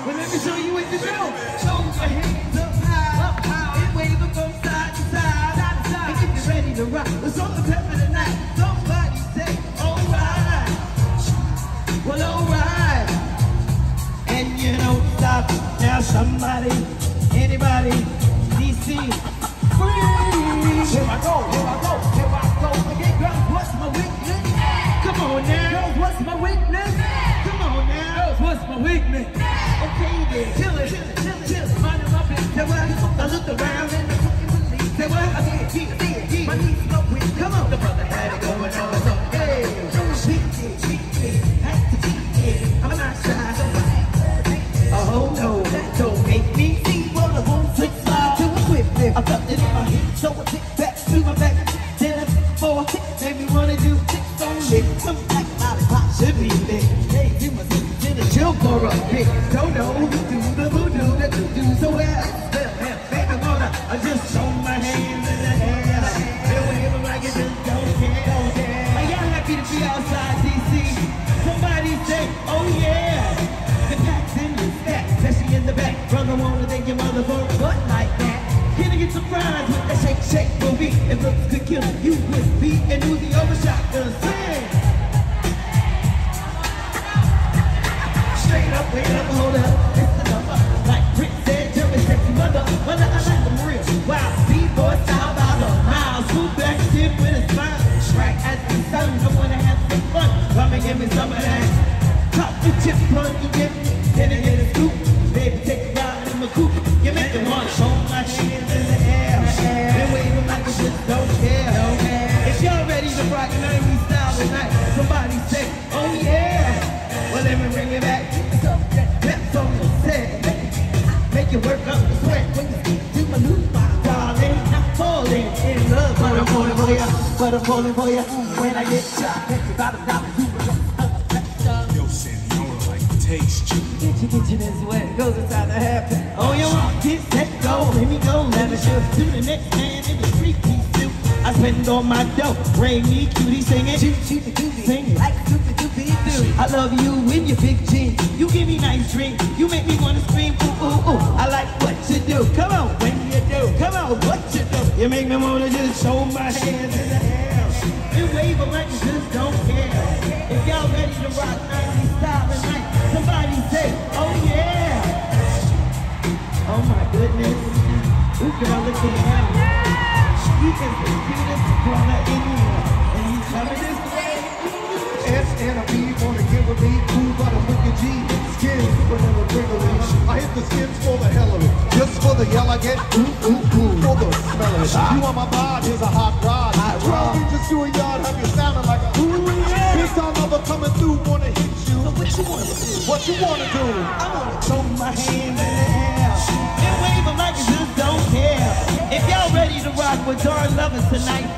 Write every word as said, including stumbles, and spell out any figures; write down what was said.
Well, let me show you what to do. Show your hands up high, up high, and wave them from side to side, side to side. And if you're ready to rock, it's on the pep of the night. Somebody say, all right. Well, all right. And you don't stop. Now somebody, anybody, D C, freeze. Here I go, here I go, here I go. Again, girls, what's my weakness? Come on now. Girls, what's my weakness? Come on now. Girls, what's my weakness? Okay then, chill it, chill it, chill it, chill it. Mind my business. Say what? I looked around and I couldn't believe. Say what? I said, yeah, yeah, yeah. My knees go with. Come on. The brother had it going on. So, hey, cheat it, cheat it, had to cheat it. I'm not shy. Oh no, that don't make me see what I want to slide to a quick flip. I felt it in my head, so I kick back to my back. Then I four, made me wanna do six on it. Some black lollipop should be lit. Hey, you must be in a chill for a bit. Don't know who do the voodoo that you do so well. Well, well, baby, wanna I just show my hands in the air. They'll wave them like it just don't care, don't care. Are y'all happy to be outside, D C? Somebody say, oh yeah. The pack's in the stack, especially in the back. Brother wanna thank your mother for a butt like that. Can I get surprised with that shake, shake for me? If looks could kill you with me and do the overshot, gonna sing. Straight up, wait up, hold up, it's the number. Like Prince said, jumping sexy mother. Mother, I like them real. Wow, B-boy style by the miles. Move back, tip with a smile. Right at the sun, I wanna have some fun. Come and give me some of that. Top the chip on you get, then I get a scoop. Baby, take a ride in my coupe. You make them wanna show my hands in the air. And wave them like you just don't care. If y'all ready to rock nineties style tonight, somebody say, oh yeah. Well, let me bring it back. That's on the set. Make you work up the sweat when you speak to my new darling. I'm falling in love, but I'm falling for ya. But I'm falling for ya. When I get shot, take you by the top and do taste you. Get you, get you this way. Goes inside the half. Oh, you want get set, go. Let me go. Let me shoot to the next man in the street piece suit. I spend all my dough. Bring me cutie singing. Shoot, shoot the doobie. Sing like a doobie doobie doo. I love you in your big jeans. You give me nice drink. You make me wanna scream. Ooh, ooh, ooh. I like what you do. Come on, when you do. Come on, what you do. You make me wanna just show my hands in the air. You wave them like you just don't care. If y'all ready to rock nineties style tonight, somebody say, oh yeah. Oh my goodness. Ooh, girl, look at him. He is the cutest brother in the world. And he's coming this way. S and a B wanna give a me cool but a wicked G. Skin super never wriggly. I hit the skins for the hell of it. Just for the yell I get ooh ooh ooh. For the smell of it. You on my mind, here's a hot rod. twelve inches to a yard, have you sounding like a ooh yeah. Big time lover coming through, wanna hit you. So what you wanna do? What you wanna do? I wanna throw my hands in the air and wave them like you just don't care. If y'all ready to rock with dark lovers tonight,